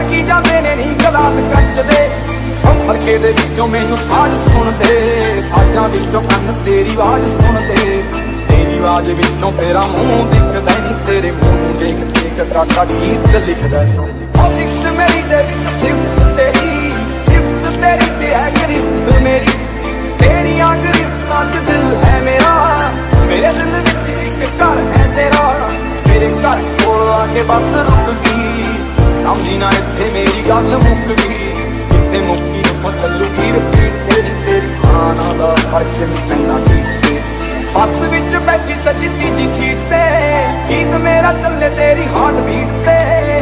खड़की जाते ने नी गलास कंच दे फड़के दे विचों मैनू साज सुनदे साजां विचों कन्न तेरी आवाज सुनदे तेरी आवाज विचों तेरा मुंह दिखदा नी तेरे मुंह नूं देख देख काका गीत लिखदा ओ लिखत मेरी दे विच सिफत तेरी ते है गिरफ्त मेरी तेरियां गिरफ्तां च दिल है मेरा मेरे दिल विच एक घर है तेरा मेरे घर कोल आके बस रुक गई समझी ना इत्थे मेरी गल मुक गई इत्थे मुक्की बदलू गिर पीट तेरी तेरी खाना दा फर्क नहीं पैंदा कीते बस विच बैठी सजी तीजी सीट ते गीत मेरा चले तेरी हार्ट बीट ते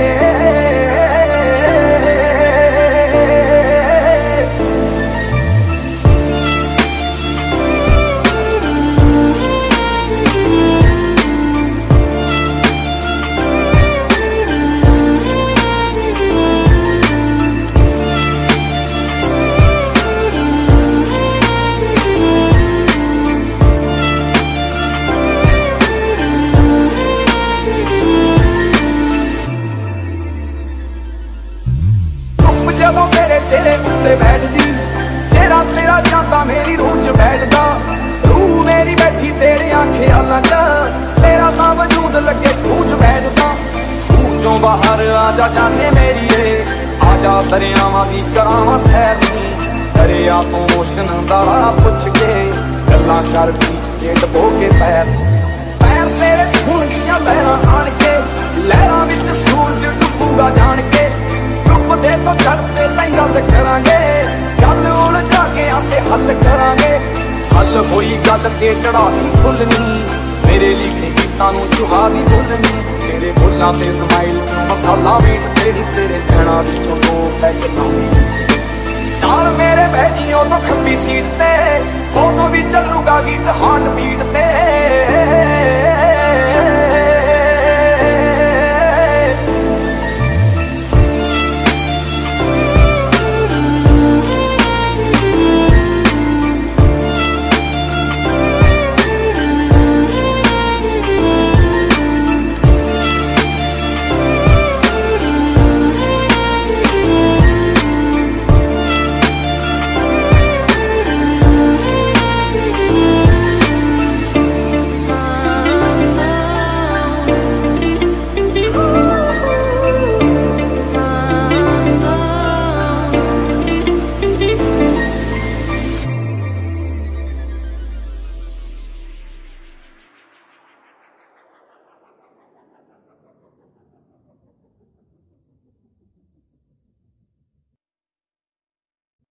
जदों तेरे उत्ते बैठदी चेहरा तेरा जांदा मेरी रूह च बैठदा रूह मेरी बैठी तेरे ख्यालां च तेरा तां वजूद लगे खूह च बैठदा खूह चों बाहर आजा जाने मेरी आजा दरियावां दी करावां सैर नी दरिया तों ओशन दा पुछ के गल्लां कर बीच के डबो के पैर तेरे हुणगियां लहरां आण के लहरां विच सूरज डुबूगा जान के दे तो चढ़ते तई गल करांगे गल उलझा के आते हल करांगे हल होई गल ते चढ़ाई फुलनी मेरे लिखे गीतां नूं चुहादी फुलनी तेरे फुल्लां ते स्माइल नूं मसाला मीट तेरी तेरे नैणां विचों दो पैग लाउंदी यार मेरे बहजियों तो खब्बी सीट ते उदों भी चलूगा गीत हार्ट बीट ते